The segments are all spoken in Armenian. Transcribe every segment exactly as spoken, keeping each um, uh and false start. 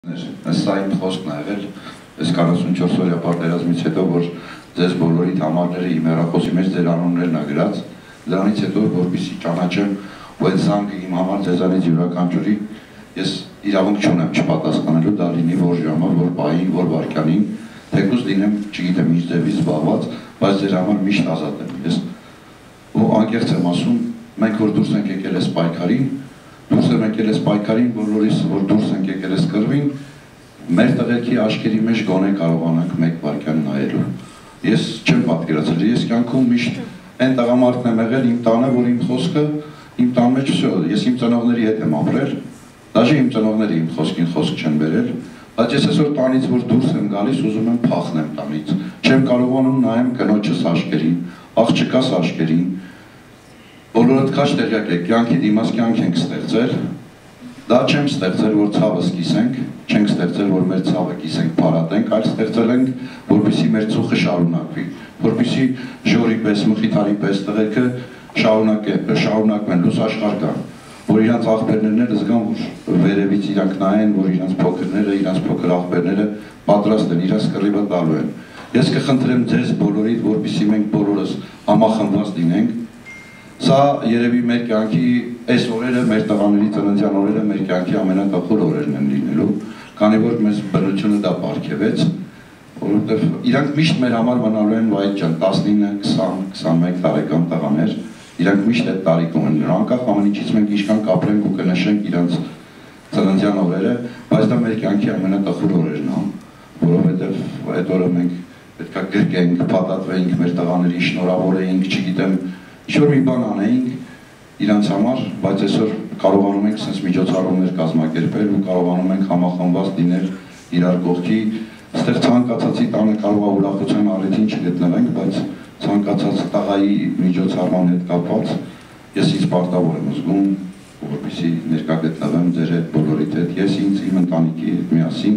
Սա իմ խոսքն է եղել, այս քառասունչորս օրյա պատերազմից հետո, որ ձեզ բոլորիդ համարները իմ հեռախոսի մեջ ձեր անուններն ա գրած, դրանից հետո, որպեսզի ճանաչեմ ու այդ զանգը իմ համար ձեզանից յուրաքանչյուրի, ես իրավունք չունեմ չպատասխանելու, դա լինի որ ժամը, որ պահին, որ վայրկյանին, թեկուզ լինեմ, չգիտեմ ինչ ձևի զբաղված, բայց ձեր համար միշտ ազատ եմ։ Ես ու անկեղծ եմ ասում, մենք որ դուրս ենք եկել այս պայքարին, դուրս եմ եկել այս պայքարին, բոլորիս, որ դուրս ենք եկել այս կռվին, մեր տղերքի աչքերի մեջ գոնե կարողանանք մեկ վայրկյան նայելու։ Ես չեմ պատկերացրել, ես կյանքում միշտ այն տղամարդն եմ եղել իմ տանը, որ իմ խոսքը իմ տան մեջ վсё, ես իմ ծնողների հետ եմ ապրել, դաժե իմ ծնողները իմ խոսքին խոսք չեն բերել, բայց ես այսօր տանից որ դուրս եմ գալիս, ուզում եմ փախնեմ տանից, չեմ կարողանում նայեմ կնոջս աչքերին, աղջկաս աչքերին, բոլորդ քաչ տեղյակ եք, կյանքի դիմաց կյանք ենք ստեղծել, դա չեմ ստեղծել, որ ցավս կիսենք, չենք ստեղծել, որ մեր ցավը կիսենք, փարատենք, այլ ստեղծել ենք, որպեսզի մեր ծուխը շարունակվի, որպեսզի ժորի պես, մխիթարի պես տղերքը շարունակվեն, լույս աշխարհ գան, որ իրանց աղբերներն էլ զգան, որ վերևից իրանք նայեն, որ իրանց փոքրները, իրանց փոքր աղբերները պատրաստ են, իրանց կռիվը տալու են։ Ես կխնդրեմ ձեզ բոլորիդ, որպեսզի մենք բոլորս համախմբված լինենք, սա երևի մեր կյանքի այս օրերը, մեր տղաների ծննդյան օրերը, մեր կյանքի ամենատխուր օրերն են լինելու, քանի որ մեզ բնությունը դա պարգևեց, որովհետև իրանք միշտ մեր համար մնալու են վայր ջան, տասնինը, քսան, քսանմեկ տարեկան տղաներ, իրանք միշտ այդ տարիքում են, անկախ ամեն ինչից մենք ինչքան կապրենք ու կնշենք իրանց ծննդյան օրերը, բայց դա մեր կյանքի ամենատխուր օրերն է, որովհետև այդ օրը մենք պետք է գրկենք, փաթաթվենք մեր տղաներին, շնորհավորեինք, չգիտեմ, ինչ-որ մի բան անեինք իրանց համար, բայց այսօր կարողանում ենք sense միջոցառումներ կազմակերպել ու կարողանում ենք համախմբված լինել իրար կողքի, այստեղ ցանկացածի տանը կարող է ուրախության առիթին չգտնվենք, բայց ցանկացած տղայի միջոցառման հետ կապված ես ինձ պարտավոր եմ զգում, որպեսզի ներկա գտնվեմ ձեր հետ բոլորիդ հետ, ես ինձ իմ ընտանիքի հետ միասին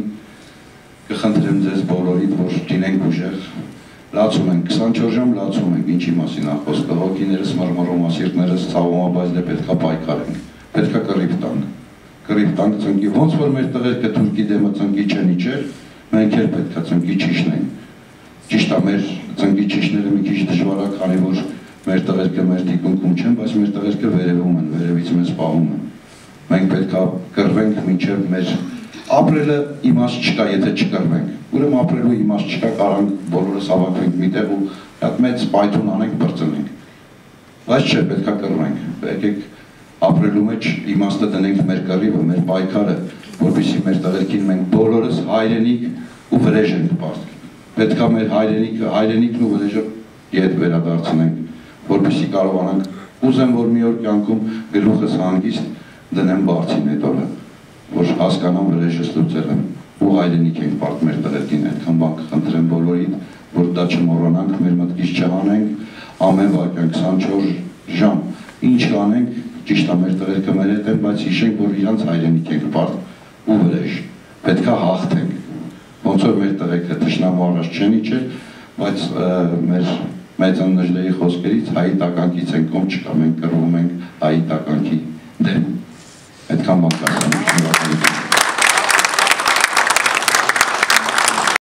կխնդրեմ ձեզ բոլորիդ, որ լինենք ուժեղ, լացում ենք, քսանչորս ժամ լացում ենք, ինչի մասին է խոսքը, հոգիներս մռմռում, սիրտներս ցավում, բայց դե պետքա պայքարենք, պետքա կռիվ տանք, կռիվ տանք ծնկի, ոնց որ մեր տղերքը թուրքի դեմը ծնկի չեն իջել, մենք էլ պետքա ծնկի չիջնենք, ճիշտ է մեր ծնկի չիջնելը մի քիչ դժվար է, քանի որ մեր տղերքը մեր թիկունքում չեն, բայց մեր տղերքը վերևում են, վերևից մեզ պահում են, մենք պետքա կռվենք մինչև մեր ապրելը իմաստ չկա, եթե չկռվենք, ուրեմն ապրելու իմաստ չկա, կարանք բոլորս հավաքվենք միտեղ ու հատ մեծ պայթուն անենք, բրծնենք, բայց չէ, պետքա կռվենք, եկեք ապրելու մեջ իմաստը դնենք մեր կռիվը, մեր պայքարը, որպեսզի մեր տղերքին մենք բոլորս հայրենիք ու վրեժ ենք պարտք, պետքա մեր հայրենիքը, հայրենիքն ու վրեժը ետ վերադարձնենք, որպեսզի կարողանանք, ուզեմ որ մի օր կյանքում գլուխս հանգիստ դնեմ բարձին այդ օրը, որ հասկանամ վրեժս լուծել եմ ու հայրենիք ենք պարտ մեր տղերքին, այդքան բան կխնդրեմ բոլորիդ, որ դա չմոռանանք, մեր մտքից չհանենք, ամեն վայրկյան քսանչորս ժամ, ինչ կանենք, ճիշտ է մեր տղերքը մեր հետ են, բայց հիշենք, որ իրանց հայրենիք ենք պարտ ու վրեժ, պետքա հաղթենք, ոնց որ մեր տղերքը թշնամու առաջ չեն իջել, բայց մեր մեծան Նժդեի խոսքերից հայի տականքից ենք կողմ չկա, մենք կռվում ենք հայի տականքի դեմ, այդքան բան կասեմ